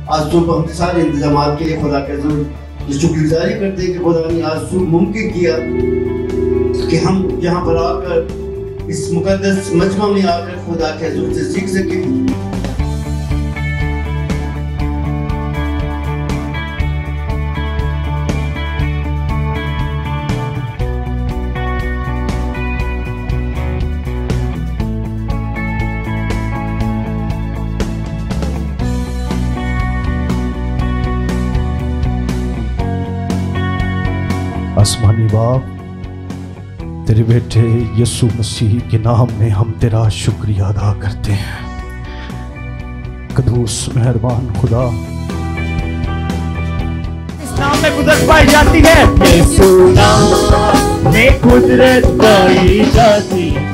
आज सुबह हम सारे इंतजाम के लिए खुदा का जरूर शुक्रगुजारी करते हैं कि खुदा ने आज सुबह मुमकिन किया कि हम यहाँ पर आकर इस मुकद्दस मजमा में आकर खुदा के हजूर से सीख सकें। आसमानी बाप, तेरे बेटे यीशु मसीह के नाम में हम तेरा शुक्रिया अदा करते हैं। कदूस मेहरबान खुदा, इस नाम में कुदरत पाई जाती है, यीशु नाम में कुदरत पाई जाती है।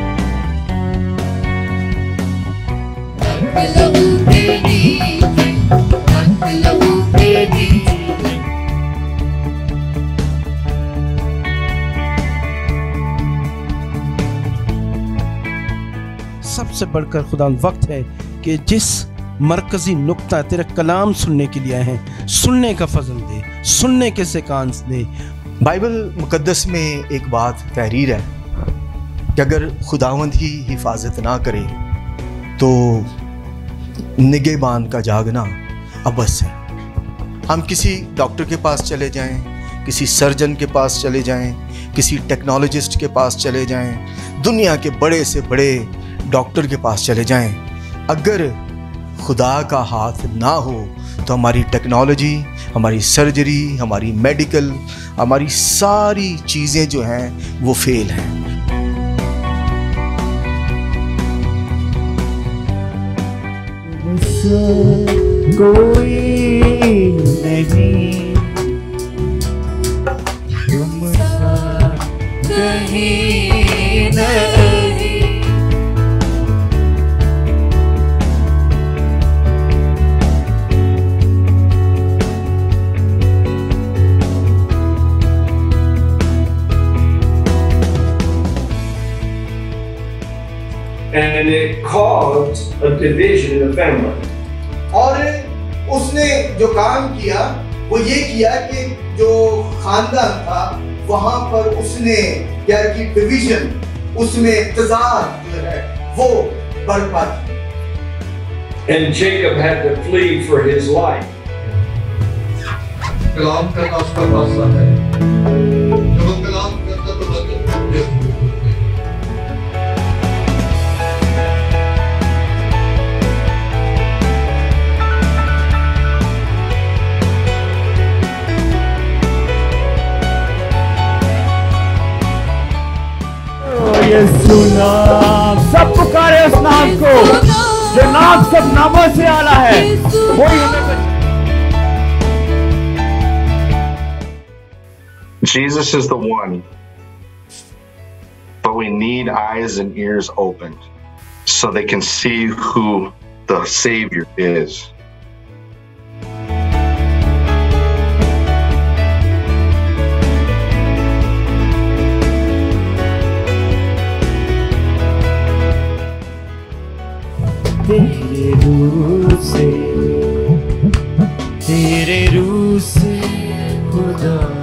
सबसे बढ़कर खुदा वक्त है कि जिस मरकजी नुक्ता तेरा कलाम सुनने के लिए आए हैं, सुनने का फजल दे, सुनने के से कान दे। बाइबल मुकद्दस में एक बात तहरीर है कि अगर खुदावंद ही हिफाजत ना करे तो निगहबान का जागना अबस है। हम किसी डॉक्टर के पास चले जाएं, किसी सर्जन के पास चले जाएं, किसी टेक्नोलॉजिस्ट के पास चले जाएं, दुनिया के बड़े से बड़े डॉक्टर के पास चले जाएं, अगर खुदा का हाथ ना हो तो हमारी टेक्नोलॉजी, हमारी सर्जरी, हमारी मेडिकल, हमारी सारी चीज़ें जो हैं वो फेल हैं। कोई नहीं तुमसा कहीं नहीं। And it caused a division in the family. और उसने जो काम किया वो ये किया कि जो खानदान था वहां पर उसने क्या की डिवीजन, उसमें तजाद जो है वो बर्पा की। And Jacob had to flee for his life. कलाम करना उसका पासा है। जब वो कलाम करता तो यीशु नाम, सब पुकारे उस नाम को जो नाम सब नामों से आला है, वही हमें। Jesus is the one, but we need eyes and ears opened so they can see who the Savior is. तेरे रूह से खुदा